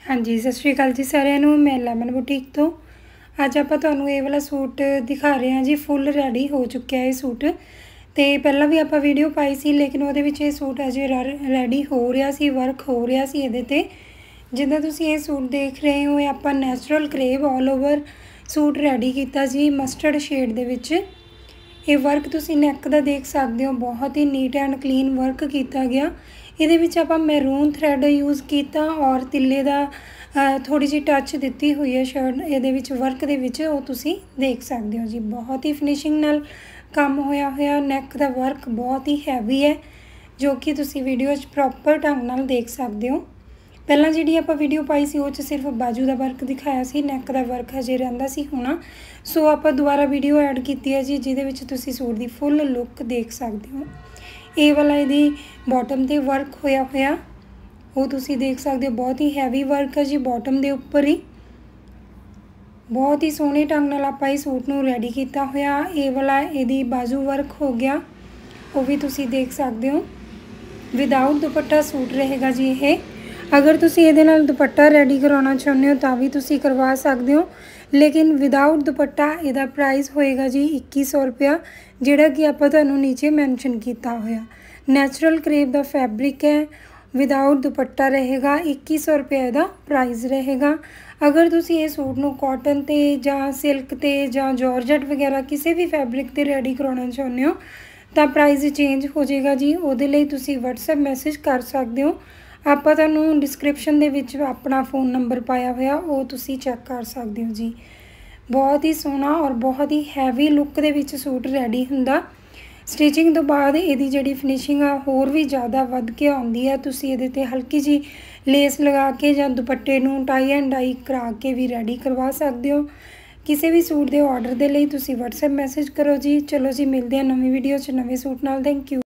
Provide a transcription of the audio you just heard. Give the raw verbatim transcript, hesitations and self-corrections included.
हाँ जी, सत श्री अकाल जी सारिਆਂ ਨੂੰ। मैं लेमन बुटीक तो अज आप तुहानूं ये वाला सूट दिखा रहे हैं जी। फुल रेडी हो चुका है सूट। तो पहला भी आप वीडियो पाई सी, लेकिन वो ये सूट अजे रेडी हो रहा सी, वर्क हो रहा सी ये ते। जिद्दां तुसीं ये सूट देख रहे हो, आप natural crepe all over suit ready किया जी, मस्टर्ड शेड दे विच। ये वर्क तुसीं नैक दा देख सकते हो, बहुत ही नीट एंड क्लीन वर्क किया गया। ये विच आपां मैरून थ्रैड यूज़ किया और तिल्ले दा थोड़ी जी टच दी हुई है शर्ट ये वर्क दे विच, वो तुसीं देख सकते हो जी। बहुत ही फिनिशिंग नाल काम होया होया। नैक दा वर्क बहुत ही हैवी है, जो कि तुसीं वीडियो प्रॉपर ढंग नाल देख सकते हो। पहला जी आप वीडियो पाई सी, वो सिर्फ बाजू का वर्क दिखाया सी, नैक का वर्क हजे रहिंदा सी होना। सो आप दोबारा वीडियो ऐड की है जी, जिहदे विच तुसीं सूट की फुल लुक देख सकते हो। ये वाला ये बॉटम ते वर्क होया होया वो तुसीं देख सकते हो। बहुत ही हैवी वर्क है जी बॉटम के उपर ही। बहुत ही सोहने ढंग नाल आपां इस सूट नूं रेडी किया होया। ये वाला ये बाजू वर्क हो गया, वो भी तुसीं देख सकते हो। विदाउट दुपट्टा सूट रहेगा जी ये। अगर तुसीं इहदे नाल दुपट्टा रेडी करवाना चाहुंदे हो तां भी तुसीं करवा सकते हो, लेकिन विदाउट दुपट्टा इहदा प्राइस होएगा जी इक्की सौ रुपया, जिहड़ा कि आपां तुहानूं नीचे मैंशन किया होया। नैचुरल क्रेप दा फैब्रिक है, विदाउट दुपट्टा रहेगा, इक्की सौ रुपया इहदा प्राइस रहेगा। अगर तुसीं ये सूट नूं कॉटन ते जां सिल्क ते जां जॉर्जेट वगैरह किसी भी फैब्रिक ते रेडी करवाना चाहुंदे हो तां प्राइस चेंज हो जाएगा जी। उहदे लई तुसीं व्हाट्सएप मैसेज कर सकते हो। आपां तुहानूं डिस्क्रिप्शन दे विच अपना फ़ोन नंबर पाया होया, वो तुसीं चैक कर सकते हो जी। बहुत ही सोहना और बहुत ही हैवी लुक दे विच सूट रेडी हुंदा। स्टिचिंग तो बाद इहदी जिहड़ी फिनिशिंग आ होर भी ज़्यादा वध के आउंदी है। तुसीं इहदे ते हल्की जी लेस लगा के जां दुपट्टे नूं टाई एंड डाई करा के भी रेडी करवा सकते हो। किसी भी सूट के ऑर्डर के लिए तुसीं व्हाट्सएप मैसेज करो जी। चलो जी, मिलते हैं नवीं वीडियो च नवें सूट नाल। Thank you.